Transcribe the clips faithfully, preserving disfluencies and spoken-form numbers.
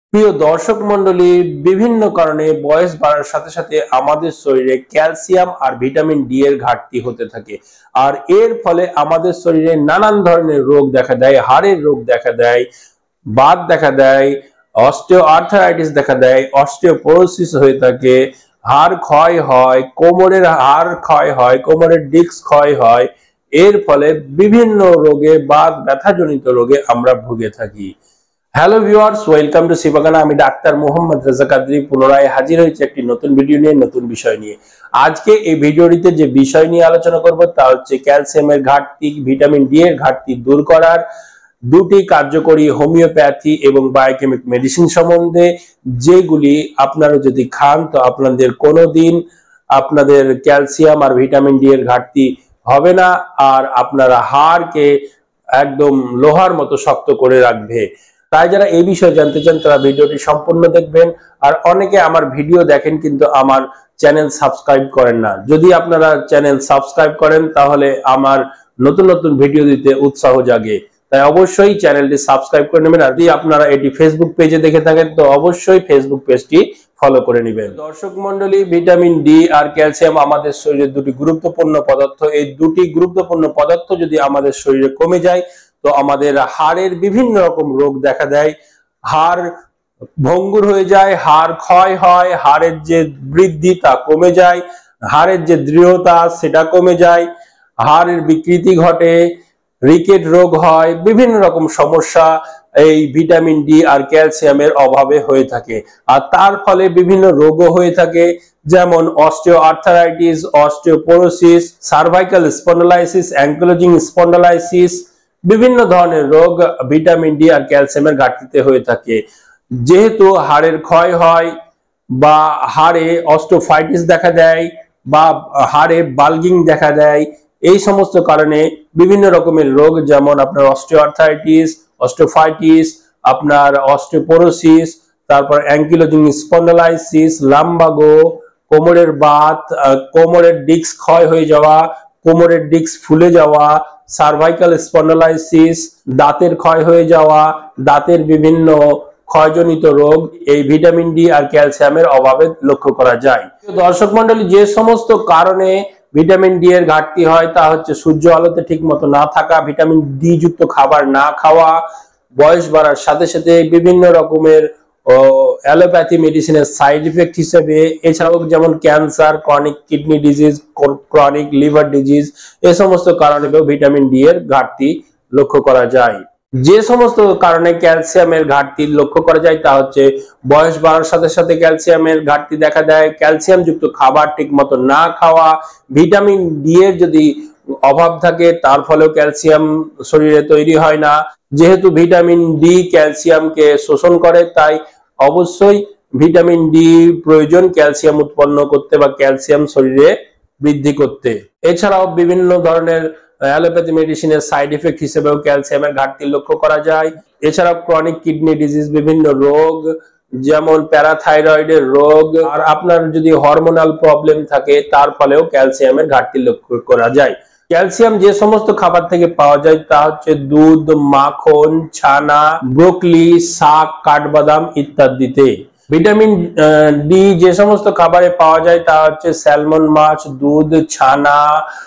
প্রিয় দর্শক মন্ডলী, বিভিন্ন কারণে বয়স বাড়ার সাথে সাথে আমাদের শরীরে ক্যালসিয়াম আর ভিটামিন ডি এর ঘাটতি হতে থাকে। আর এর ফলে আমাদের শরীরে নানান ধরনের রোগ দেখা দেয়, হাড়ের রোগ দেখা দেয়, বাত দেখা দেয়, অস্টিও আর্থারাইটিস দেখা দেয়, অস্টিওপোরোসিস হয়ে থাকে, হাড় ক্ষয় হয়, কোমরের হাড় ক্ষয় হয়, কোমরের ডিস্ক ক্ষয় হয়। এর ফলে বিভিন্ন রোগে বা ব্যথাজনিত রোগে আমরা ভুগে থাকি। হ্যালো ভিউয়ার্স, ওয়েলকাম টু সিবাগানা। আমি ডাক্তার মোহাম্মদ রেজা কাদরি পুনরায় হাজির হয়েছি একটি নতুন ভিডিও নিয়ে, নতুন বিষয় নিয়ে। আজকে এই ভিডিওটিতে যে বিষয় নিয়ে আলোচনা করব তা হচ্ছে ক্যালসিয়ামের ঘাটতি, ভিটামিন ডি এর ঘাটতি দূর করার দুটি কার্যকরী হোমিওপ্যাথি এবং বায়োকেমিক মেডিসিন সম্বন্ধে, যেগুলি আপনারা যদি খান তো আপনাদের কোনোদিন আপনাদের ক্যালসিয়াম আর ভিটামিন ডি এর ঘাটতি হবে না, আর আপনারা হাড়কে একদম লোহার মতো শক্ত করে রাখবে। তাই যারা এই বিষয়ে জানতে চান তারা ভিডিওটি সম্পূর্ণ দেখবেন। আর অনেকে আমার ভিডিও দেখেন কিন্তু আমার চ্যানেল সাবস্ক্রাইব করেন না। যদি আপনারা চ্যানেল সাবস্ক্রাইব করেন তাহলে আমার নতুন নতুন ভিডিও দিতে উৎসাহ জাগে। তাই অবশ্যই চ্যানেলটি সাবস্ক্রাইব করে নেবেন। আর যদি আপনারা এটি ফেসবুক পেজে দেখে থাকেন তো অবশ্যই ফেসবুক পেজটি ফলো করে নেবেন। দর্শক মন্ডলী, ভিটামিন ডি আর ক্যালসিয়াম আমাদের শরীরের দুটি গুরুত্বপূর্ণ পদার্থ। এই দুটি গুরুত্বপূর্ণ পদার্থ যদি আমাদের শরীরে কমে যায় তো আমাদের হাড়ের বিভিন্ন রকম রোগ দেখা দেয়, হাড় ভঙ্গুর হয়ে যায়, হাড় ক্ষয় হয়, হাড়ের যে বৃদ্ধি তা কমে যায়, হাড়ের যে দৃঢ়তা সেটা কমে যায়, হাড়ের বিকৃতি ঘটে, রিকেট রোগ হয়, বিভিন্ন রকম সমস্যা এই ভিটামিন ডি আর ক্যালসিয়ামের অভাবে হয়ে থাকে। আর তার ফলে বিভিন্ন রোগও হয়ে থাকে, যেমন osteoarthritis, osteoporosis, cervical spondylosis, ankylosing spondylosis, বিভিন্ন ধরনের রোগ ভিটামিন ডি আর ক্যালসিয়ামের ঘাটতিতে হয়ে থাকে। যেহেতু হাড়ের ক্ষয় হয় বা হাড়ে অস্টিওফাইটিস দেখা দেয় বা হাড়ে বাল্গিং দেখা দেয়, এই সমস্ত কারণে বিভিন্ন রকমের রোগ, যেমন আপনার অস্টিওআর্থাইটিস, অস্টিওফাইটিস, আপনার অস্টিওপোরোসিস, তারপর অ্যাঙ্কিলোজিং স্পন্ডালাইসিস, লাম্বাগো, কোমরের বাত, কোমরের ডিস্ক ক্ষয় হয়ে যাওয়া, কোমরের ডিস্ক ফুলে যাওয়া, সার্ভাইকাল স্পন্ডালাইসিস, দাঁতের ক্ষয় হয়ে যাওয়া, দাঁতের বিভিন্ন ক্ষয়জনিত রোগ এই ভিটামিন ডি আর ক্যালসিয়ামের অভাবে লক্ষ্য করা যায়। দর্শক মন্ডলী, যে সমস্ত কারণে ভিটামিন ডি এর ঘাটতি হয় তা হচ্ছে সূর্য আলোতে ঠিক মতো না থাকা, ভিটামিন ডি যুক্ত খাবার না খাওয়া, বয়স বাড়ার সাথে সাথে বিভিন্ন রকমের অ্যালোপ্যাথি মেডিসিনের সাইড ইফেক্ট হিসেবে, এছাড়াও যেমন cancer, chronic kidney disease, chronic liver disease, এই সমস্ত কারণেও ভিটামিন ডি এর ঘাটতি লক্ষ্য করা যায়। যে সমস্ত কারণে ক্যালসিয়ামের ঘাটতি লক্ষ্য করা যায় তা হচ্ছে বয়স বাড়ার সাথে সাথে ক্যালসিয়ামের ঘাটতি দেখা দেয়, ক্যালসিয়াম যুক্ত খাবার ঠিক মতো না খাওয়া, ভিটামিন ডি এর যদি অভাব থাকে তার ফলেও ক্যালসিয়াম শরীরে তৈরি হয় না। যেহেতু ভিটামিন ডি ক্যালসিয়ামকে শোষণ করে, তাই অবশ্যই ভিটামিন ডি প্রয়োজন ক্যালসিয়াম উৎপন্ন করতে বা ক্যালসিয়াম শরীরে বৃদ্ধি করতে। এছাড়াও বিভিন্ন ধরনের অ্যালোপ্যাথি মেডিসিনের সাইড ইফেক্ট হিসেবেও ক্যালসিয়ামের ঘাটতি লক্ষ্য করা যায়। এছাড়াও ক্রনিক কিডনি ডিজিজ, বিভিন্ন রোগ যেমন প্যারাথাইরয়েডের রোগ, আর আপনার যদি হরমোনাল প্রবলেম থাকে তার ফলেও ক্যালসিয়ামের ঘাটতি লক্ষ্য করা যায়। ক্যালসিয়াম যে সমস্ত খাবার থেকে পাওয়া যায় তা হচ্ছে দুধ, মাখন, ছানা, ব্রোকলি, শাক, কাঠবাদাম ইত্যাদিতে। ভিটামিন ডি যে সমস্ত খাবারে পাওয়া যায় তা হচ্ছে স্যালমন মাছ, দুধ, ছানা,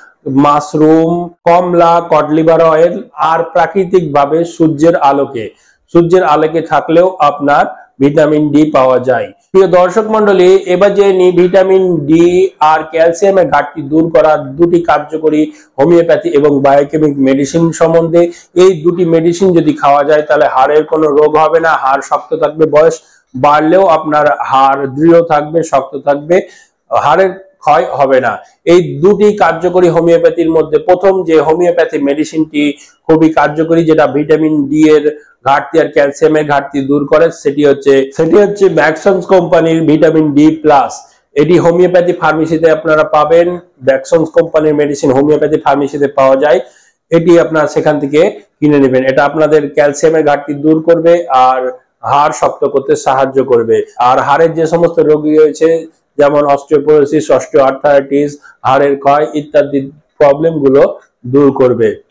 মাশরুম, কমলা, কড লিভার অয়েল, আর প্রাকৃতিক ভাবে সূর্যের আলোকে সূর্যের আলোকে থাকলেও আপনার ভিটামিন ডি পাওয়া যায়। প্রিয় দর্শক মন্ডলী, এবার যে নি ভিটামিন ডি আর ক্যালসিয়ামের ঘাটতি দূর করার দুটি কার্যকরী হোমিওপ্যাথি এবং বায়োকেমিক মেডিসিন সম্বন্ধে। এই দুটি মেডিসিন যদি খাওয়া যায় তাহলে হাড়ের কোনো রোগ হবে না, হাড় শক্ত থাকবে, বয়স বাড়লেও আপনার হাড় দৃঢ় থাকবে, শক্ত থাকবে, হাড়ের ক্ষয় হবে না। এই দুটি কার্যকরী হোমিওপ্যাথির মধ্যে প্রথম যে হোমিওপ্যাথি মেডিসিনটি খুবই কার্যকরী, যেটা ভিটামিন ডি এর ঘাটতি আর ক্যালসিয়ামের ঘাটতি দূর করে, সেটি হচ্ছে সেটি হচ্ছে ম্যাক্সনস কোম্পানির ভিটামিন ডি প্লাস। এটি হোমিওপ্যাথি ফার্মেসিতে আপনারা পাবেন। ম্যাক্সনস কোম্পানির মেডিসিন হোমিওপ্যাথি ফার্মেসিতে পাওয়া যায়, এটি আপনারা সেখান থেকে কিনে নেবেন। এটা আপনাদের ক্যালসিয়ামের ঘাটতি দূর করবে আর হাড় শক্ত করতে সাহায্য করবে। আর হাড়ের যে সমস্ত রোগী রয়েছে যেমন অস্টিওপোরোসিস, অস্টিওআর্থারাইটিস, হাড়ের ক্ষয় ইত্যাদি প্রবলেম গুলো দূর করবে।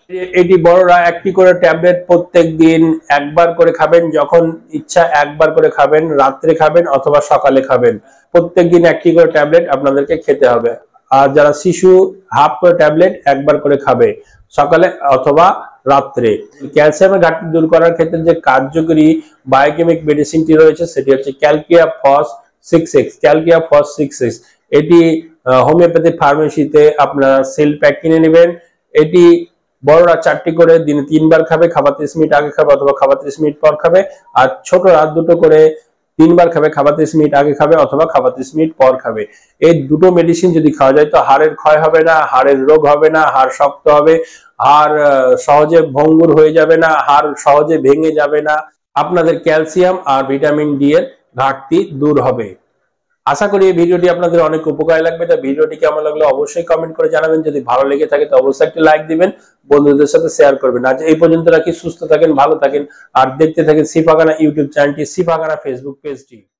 এটি বড়রা একটি করে ট্যাবলেট প্রত্যেক দিন একবার করে খাবেন, যখন ইচ্ছা একবার করে খাবেন, রাত্রে খাবেন অথবা সকালে খাবেন। প্রত্যেক দিন একটি করে ট্যাবলেট আপনাদেরকে খেতে হবে। আর যারা শিশু হাফ করে ট্যাবলেট একবার করে খাবে সকালে অথবা রাত্রে। ক্যালসিয়ামের ঘাটতি দূর করার ক্ষেত্রে যে কার্যকরী বায়োকেমিক মেডিসিনটি রয়েছে সেটি হচ্ছে calcarea phos six X. Calcarea phos six X এটি হোমিওপ্যাথি ফার্মেসিতে আপনারা সেল প্যাক কিনে নেবেন। এটি বড়রা চারটি করে দিনে তিনবার খাবে, খাবার ত্রিশ মিনিট আগে খাবে অথবা খাবার ত্রিশ মিনিট পর খাবে। আর ছোটরা দুটো করে তিনবার খাবে, খাবার ত্রিশ মিনিট আগে খাবে অথবা খাবার ত্রিশ মিনিট পর খাবে। এই দুটো মেডিসিন যদি খাওয়া যায় তো হাড়ের ক্ষয় হবে না, হাড়ের রোগ হবে না, হাড় শক্ত হবে, হাড় সহজে ভঙ্গুর হয়ে যাবে না, হাড় সহজে ভেঙে যাবে না। আপনাদের ক্যালসিয়াম আর ভিটামিন ডি এর ঘাটতি দূর হবে। আশা করি এই ভিডিওটি আপনাদের অনেক উপকারে লাগবে। তা ভিডিওটি কেমন লাগলো অবশ্যই কমেন্ট করে জানাবেন। যদি ভালো লেগে থাকে তো অবশ্যই একটি লাইক দিবেন, বন্ধুদের সাথে শেয়ার করবেন। আজ এই পর্যন্ত রাখি, সুস্থ থাকেন, ভালো থাকেন আর দেখতে থাকেন সিফাগানা ইউটিউব চ্যানেলটি, সিফাগানা ফেসবুক পেজটি।